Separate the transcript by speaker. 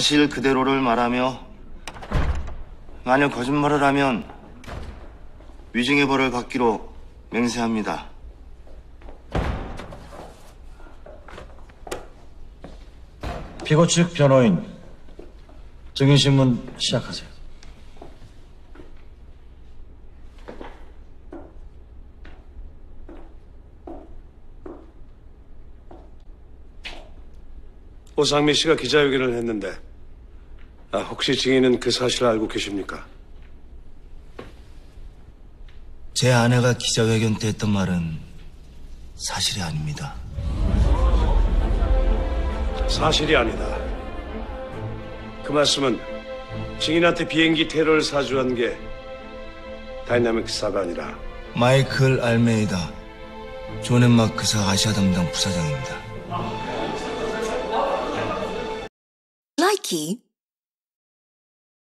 Speaker 1: 사실 그대로를 말하며 만약 거짓말을 하면 위증의 벌을 받기로 맹세합니다.
Speaker 2: 피고 측 변호인 증인신문 시작하세요.
Speaker 3: 오상미 씨가 기자회견을 했는데 혹시 증인은 그 사실을 알고 계십니까?
Speaker 1: 제 아내가 기자회견 때 했던 말은 사실이 아닙니다.
Speaker 3: 사실이 아니다. 그 말씀은 증인한테 비행기 테러를 사주한 게 다이나믹스사가 아니라
Speaker 1: 마이클 알메이다, 존앤마크사 아시아 담당 부사장입니다.
Speaker 4: Likey